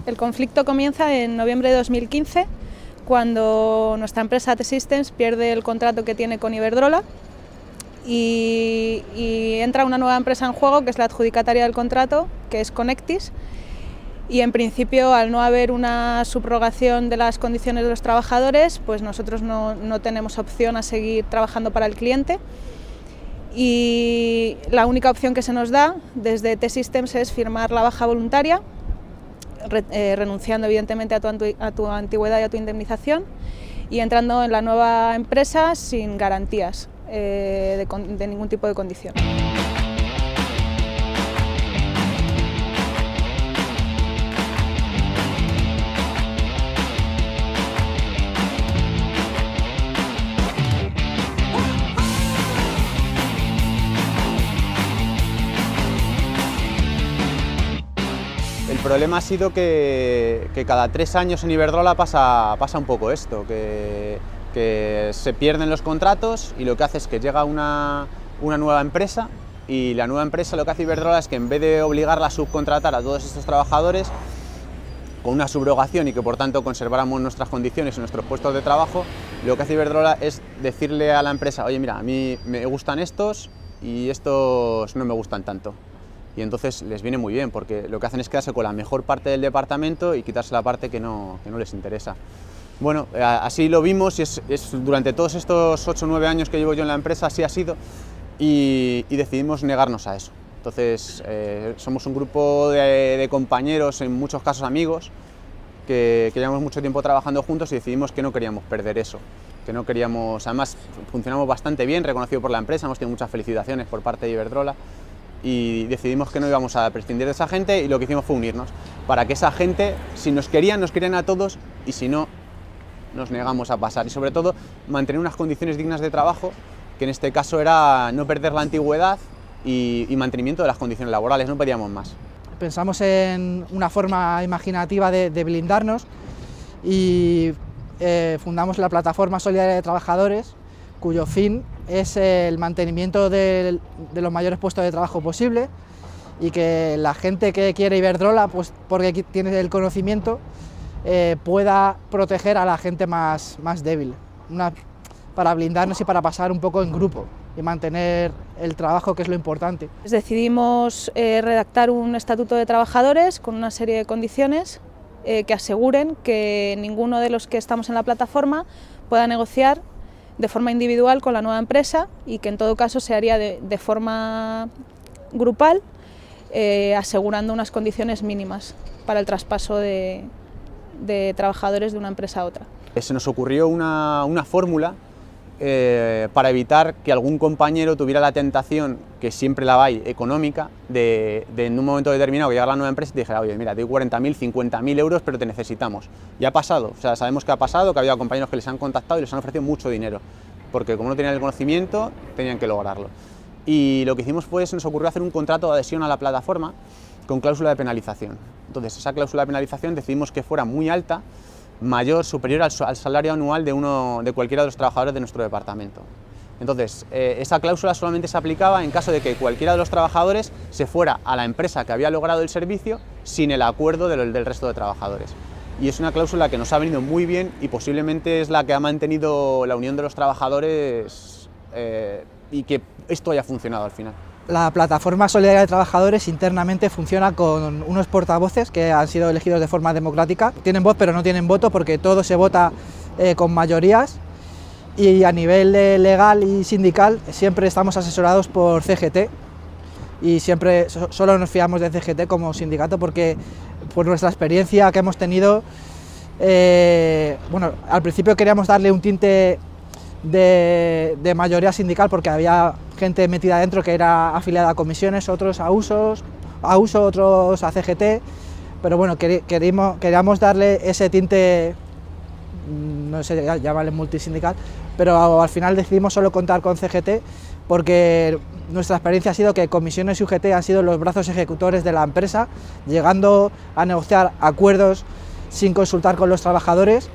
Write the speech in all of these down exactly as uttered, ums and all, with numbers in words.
El conflicto comienza en noviembre de dos mil quince, cuando nuestra empresa T-Systems pierde el contrato que tiene con Iberdrola y, y entra una nueva empresa en juego, que es la adjudicataria del contrato, que es Connectis, y en principio, al no haber una subrogación de las condiciones de los trabajadores, pues nosotros no, no tenemos opción a seguir trabajando para el cliente, y la única opción que se nos da desde T-Systems es firmar la baja voluntaria, re, eh, renunciando evidentemente a tu, a tu antigüedad y a tu indemnización, y entrando en la nueva empresa sin garantías eh, de, de ningún tipo de condición. El problema ha sido que, que cada tres años en Iberdrola pasa, pasa un poco esto, que, que se pierden los contratos y lo que hace es que llega una, una nueva empresa, y la nueva empresa lo que hace Iberdrola es que en vez de obligarla a subcontratar a todos estos trabajadores con una subrogación y que por tanto conserváramos nuestras condiciones y nuestros puestos de trabajo, lo que hace Iberdrola es decirle a la empresa: oye, mira, a mí me gustan estos y estos no me gustan tanto. Y entonces les viene muy bien, porque lo que hacen es quedarse con la mejor parte del departamento y quitarse la parte que no, que no les interesa. Bueno, así lo vimos, y es, es durante todos estos ocho o nueve años que llevo yo en la empresa, así ha sido, y, y decidimos negarnos a eso. Entonces, eh, somos un grupo de, de compañeros, en muchos casos amigos, que, que llevamos mucho tiempo trabajando juntos, y decidimos que no queríamos perder eso, que no queríamos, además funcionamos bastante bien, reconocido por la empresa, hemos tenido muchas felicitaciones por parte de Iberdrola, y decidimos que no íbamos a prescindir de esa gente, y lo que hicimos fue unirnos, para que esa gente, si nos querían, nos querían a todos, y si no, nos negamos a pasar, y sobre todo mantener unas condiciones dignas de trabajo, que en este caso era no perder la antigüedad y, y mantenimiento de las condiciones laborales, no pedíamos más. Pensamos en una forma imaginativa de, de blindarnos y eh, fundamos la Plataforma Solidaria de Trabajadores, cuyo fin es el mantenimiento de, de los mayores puestos de trabajo posible, y que la gente que quiere Iberdrola, pues porque tiene el conocimiento, eh, pueda proteger a la gente más, más débil, una, para blindarnos y para pasar un poco en grupo y mantener el trabajo, que es lo importante. Decidimos eh, redactar un estatuto de trabajadores con una serie de condiciones eh, que aseguren que ninguno de los que estamos en la plataforma pueda negociar de forma individual con la nueva empresa, y que en todo caso se haría de, de forma grupal, eh, asegurando unas condiciones mínimas para el traspaso de, de trabajadores de una empresa a otra. Se nos ocurrió una, una fórmula eh, para evitar que algún compañero tuviera la tentación, que siempre la hay, económica, de, de en un momento determinado llegar a la nueva empresa y te dijera: oye, mira, te doy cuarenta mil, cincuenta mil euros, pero te necesitamos. Y ha pasado, o sea, sabemos que ha pasado, que ha habido compañeros que les han contactado y les han ofrecido mucho dinero, porque como no tenían el conocimiento, tenían que lograrlo. Y lo que hicimos fue, se nos ocurrió hacer un contrato de adhesión a la plataforma con cláusula de penalización. Entonces, esa cláusula de penalización decidimos que fuera muy alta, mayor, superior al, al salario anual de, uno, de cualquiera de los trabajadores de nuestro departamento. Entonces, eh, esa cláusula solamente se aplicaba en caso de que cualquiera de los trabajadores se fuera a la empresa que había logrado el servicio sin el acuerdo del, del resto de trabajadores. Y es una cláusula que nos ha venido muy bien, y posiblemente es la que ha mantenido la unión de los trabajadores eh, y que esto haya funcionado al final. La Plataforma Solidaria de Trabajadores internamente funciona con unos portavoces que han sido elegidos de forma democrática. Tienen voz, pero no tienen voto, porque todo se vota eh, con mayorías, y a nivel de legal y sindical siempre estamos asesorados por C G T, y siempre so, solo nos fiamos de C G T como sindicato, porque por nuestra experiencia que hemos tenido, eh, bueno, al principio queríamos darle un tinte de, de mayoría sindical, porque había gente metida dentro que era afiliada a comisiones, otros a usos, a uso, otros a C G T, pero bueno, queríamos, queríamos darle ese tinte, no sé, llamarle multisindical, pero al final decidimos solo contar con C G T, porque nuestra experiencia ha sido que comisiones y U G T han sido los brazos ejecutores de la empresa, llegando a negociar acuerdos sin consultar con los trabajadores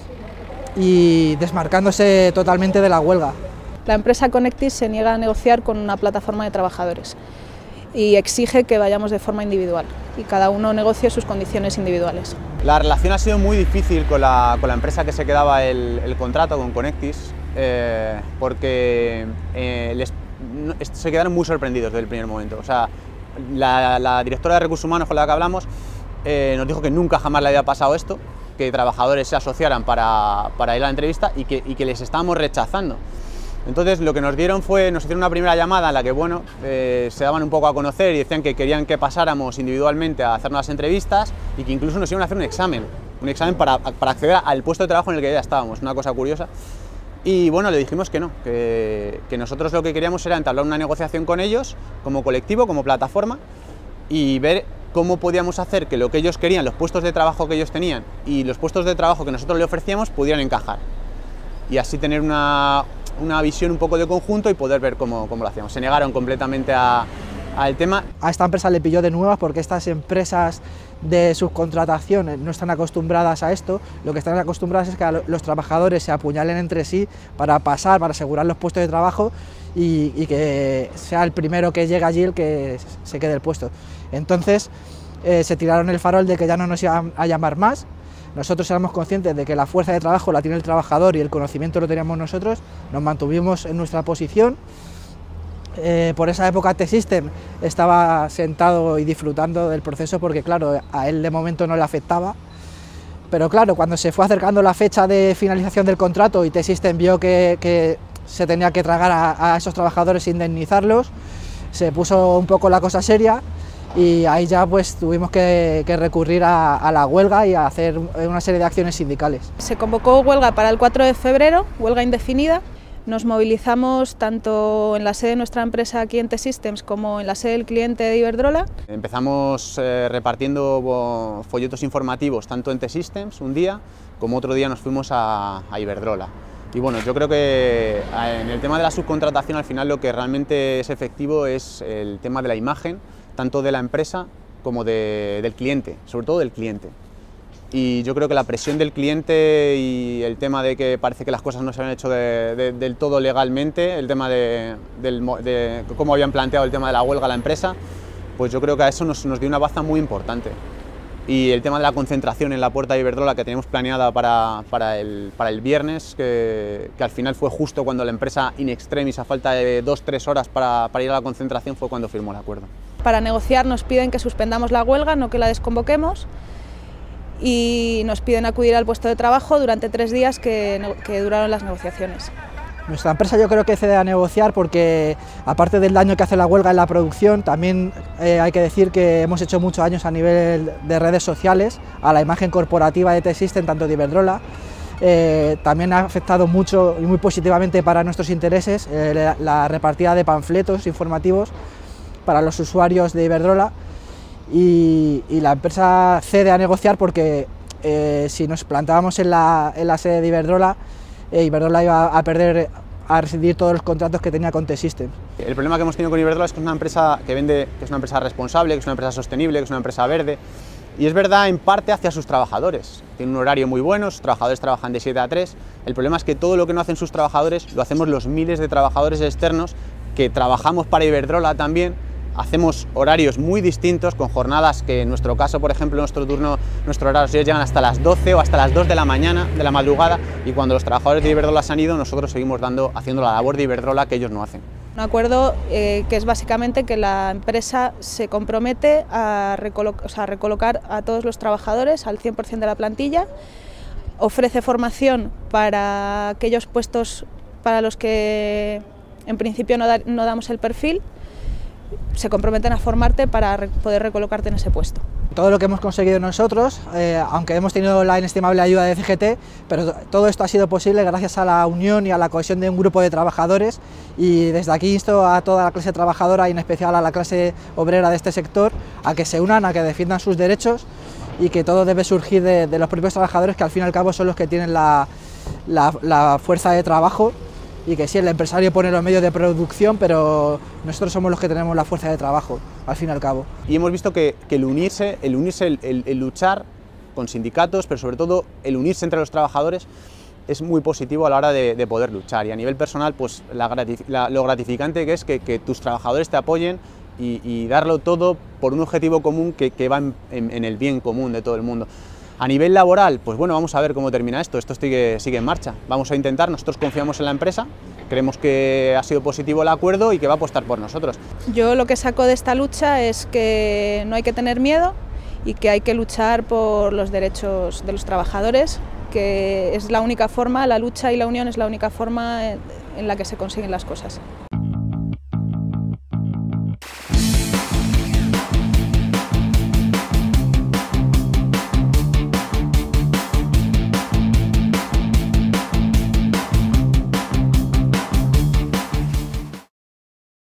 y desmarcándose totalmente de la huelga. La empresa Connectis se niega a negociar con una plataforma de trabajadores, y exige que vayamos de forma individual y cada uno negocie sus condiciones individuales. La relación ha sido muy difícil con la, con la empresa que se quedaba el, el contrato, con Connectis, eh, porque eh, les, no, se quedaron muy sorprendidos desde el primer momento. O sea, la, la directora de Recursos Humanos con la que hablamos eh, nos dijo que nunca jamás le había pasado esto, que trabajadores se asociaran para, para ir a la entrevista y que, y que les estábamos rechazando. Entonces lo que nos dieron fue, nos hicieron una primera llamada en la que bueno, eh, se daban un poco a conocer y decían que querían que pasáramos individualmente a hacernos las entrevistas y que incluso nos iban a hacer un examen, un examen para, para acceder al puesto de trabajo en el que ya estábamos, una cosa curiosa. Y bueno, le dijimos que no, que, que nosotros lo que queríamos era entablar una negociación con ellos, como colectivo, como plataforma, y ver cómo podíamos hacer que lo que ellos querían, los puestos de trabajo que ellos tenían y los puestos de trabajo que nosotros le ofrecíamos pudieran encajar. Y así tener una, una visión un poco de conjunto y poder ver cómo, cómo lo hacíamos. Se negaron completamente al tema. A esta empresa le pilló de nuevas porque estas empresas de subcontratación no están acostumbradas a esto. Lo que están acostumbradas es que los trabajadores se apuñalen entre sí para pasar, para asegurar los puestos de trabajo y, y que sea el primero que llegue allí el que se quede el puesto. Entonces eh, se tiraron el farol de que ya no nos iban a llamar más. Nosotros éramos conscientes de que la fuerza de trabajo la tiene el trabajador y el conocimiento lo teníamos nosotros, nos mantuvimos en nuestra posición. Eh, por esa época T-System estaba sentado y disfrutando del proceso porque claro, a él de momento no le afectaba, pero claro, cuando se fue acercando la fecha de finalización del contrato y T-System vio que, que se tenía que tragar a, a esos trabajadores e indemnizarlos, se puso un poco la cosa seria. Y ahí ya pues tuvimos que, que recurrir a, a la huelga y a hacer una serie de acciones sindicales. Se convocó huelga para el cuatro de febrero, huelga indefinida. Nos movilizamos tanto en la sede de nuestra empresa aquí en T-Systems como en la sede del cliente de Iberdrola. Empezamos eh, repartiendo folletos informativos tanto en T-Systems un día como otro día nos fuimos a, a Iberdrola. Y bueno, yo creo que en el tema de la subcontratación al final lo que realmente es efectivo es el tema de la imagen, tanto de la empresa como de, del cliente, sobre todo del cliente. Y yo creo que la presión del cliente y el tema de que parece que las cosas no se han hecho de, de, del todo legalmente, el tema de, del, de cómo habían planteado el tema de la huelga a la empresa, pues yo creo que a eso nos, nos dio una baza muy importante. Y el tema de la concentración en la puerta de Iberdrola que teníamos planeada para, para, el, para el viernes, que, que al final fue justo cuando la empresa in extremis, a falta de dos tres horas para, para ir a la concentración, fue cuando firmó el acuerdo. Para negociar nos piden que suspendamos la huelga, no que la desconvoquemos, y nos piden acudir al puesto de trabajo durante tres días que, que duraron las negociaciones. Nuestra empresa yo creo que cede a negociar porque, aparte del daño que hace la huelga en la producción, también eh, hay que decir que hemos hecho muchos años a nivel de redes sociales a la imagen corporativa de T-System, tanto de Iberdrola. Eh, también ha afectado mucho y muy positivamente para nuestros intereses eh, la, la repartida de panfletos informativos para los usuarios de Iberdrola y, y la empresa cede a negociar porque eh, si nos plantábamos en la, en la sede de Iberdrola, eh, Iberdrola iba a perder, a rescindir todos los contratos que tenía con T-Systems. El problema que hemos tenido con Iberdrola es que es una empresa que vende, que es una empresa responsable, que es una empresa sostenible, que es una empresa verde, y es verdad en parte hacia sus trabajadores. Tiene un horario muy bueno, sus trabajadores trabajan de siete a tres, el problema es que todo lo que no hacen sus trabajadores lo hacemos los miles de trabajadores externos que trabajamos para Iberdrola también. Hacemos horarios muy distintos, con jornadas que en nuestro caso, por ejemplo, nuestro turno, nuestros horarios llegan hasta las doce o hasta las dos de la mañana, de la madrugada, y cuando los trabajadores de Iberdrola se han ido, nosotros seguimos dando, haciendo la labor de Iberdrola que ellos no hacen. Un acuerdo eh, que es básicamente que la empresa se compromete a, recolo o sea, a recolocar a todos los trabajadores al cien por cien de la plantilla, ofrece formación para aquellos puestos para los que en principio no, da, no damos el perfil, se comprometen a formarte para re poder recolocarte en ese puesto. Todo lo que hemos conseguido nosotros, eh, aunque hemos tenido la inestimable ayuda de C G T, pero todo esto ha sido posible gracias a la unión y a la cohesión de un grupo de trabajadores, y desde aquí insto a toda la clase trabajadora y en especial a la clase obrera de este sector a que se unan, a que defiendan sus derechos, y que todo debe surgir de, de los propios trabajadores, que al fin y al cabo son los que tienen la, la, la fuerza de trabajo, y que sí, el empresario pone los medios de producción, pero nosotros somos los que tenemos la fuerza de trabajo, al fin y al cabo. Y hemos visto que, que el unirse, el, unirse el, el, el luchar con sindicatos, pero sobre todo el unirse entre los trabajadores, es muy positivo a la hora de, de poder luchar. Y a nivel personal, pues la gratif la, lo gratificante que es que, que tus trabajadores te apoyen y, y darlo todo por un objetivo común que, que va en, en, en el bien común de todo el mundo. A nivel laboral, pues bueno, vamos a ver cómo termina esto, esto sigue, sigue en marcha, vamos a intentar, nosotros confiamos en la empresa, creemos que ha sido positivo el acuerdo y que va a apostar por nosotros. Yo lo que saco de esta lucha es que no hay que tener miedo y que hay que luchar por los derechos de los trabajadores, que es la única forma, la lucha y la unión es la única forma en la que se consiguen las cosas.